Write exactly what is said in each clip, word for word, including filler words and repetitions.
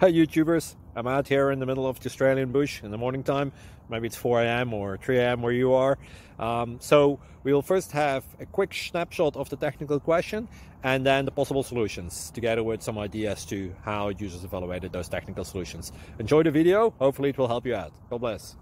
Hi YouTubers, I'm out here in the middle of the Australian bush in the morning time. Maybe it's four A M or three A M where you are. Um, so we'll first have a quick snapshot of the technical question and then the possible solutions, together with some ideas to how users evaluated those technical solutions. Enjoy the video, hopefully it will help you out. God bless.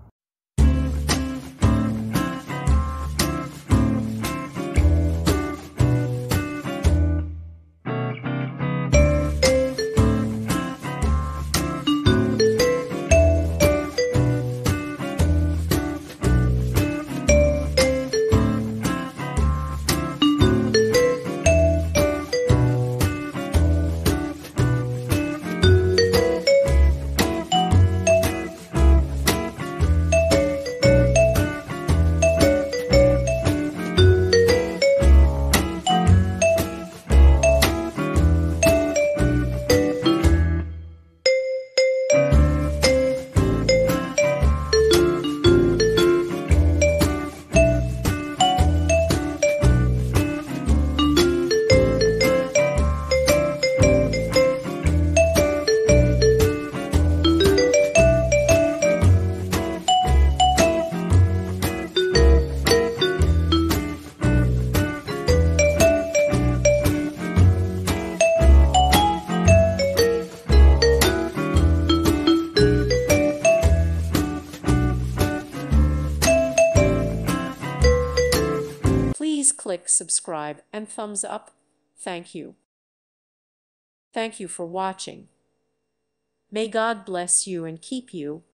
Please click subscribe and thumbs up. Thank you. Thank you for watching. May God bless you and keep you.